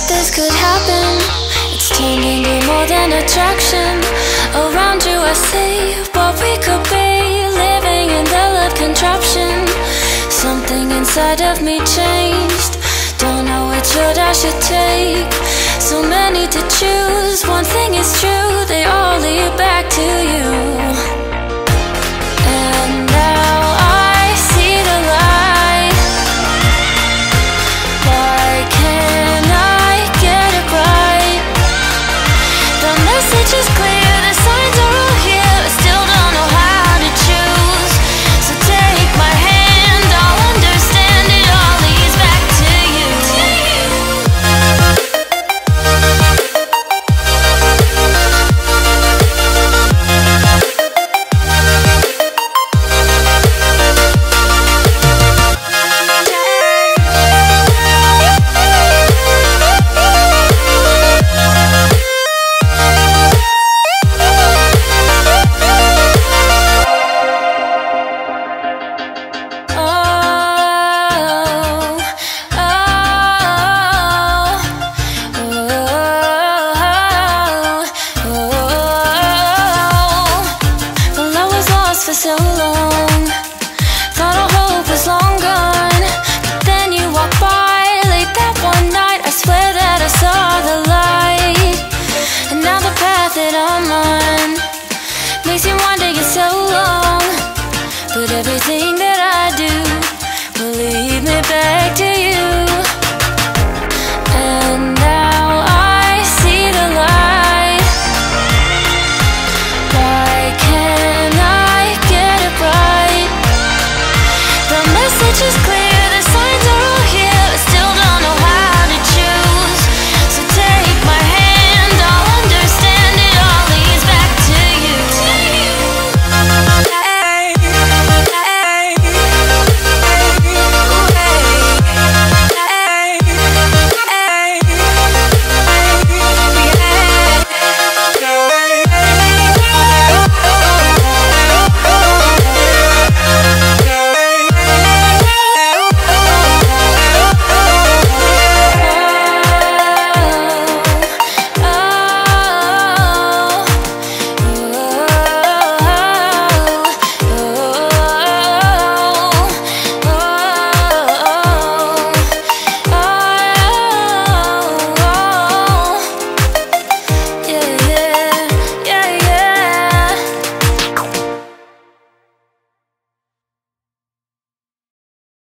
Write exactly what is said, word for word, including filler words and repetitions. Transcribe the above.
thought this could happen. It's turned into more than attraction. Around you I see what we could be, living in the love contraption. Something inside of me changed. Don't know which road I should take. So many to choose, one thing is true.